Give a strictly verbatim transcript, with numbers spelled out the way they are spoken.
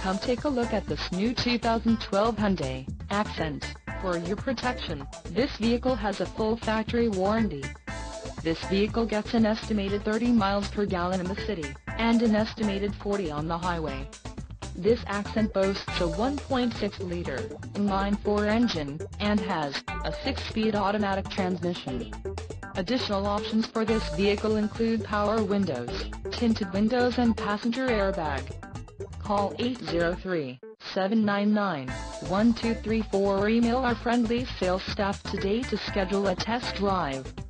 Come take a look at this new two thousand twelve Hyundai Accent. For your protection, this vehicle has a full factory warranty. This vehicle gets an estimated thirty miles per gallon in the city, and an estimated forty on the highway. This Accent boasts a one point six liter inline-four engine, and has a six-speed automatic transmission. Additional options for this vehicle include power windows, tinted windows and passenger airbag. Call eight zero three, seven nine nine, one two three four or email our friendly sales staff today to schedule a test drive.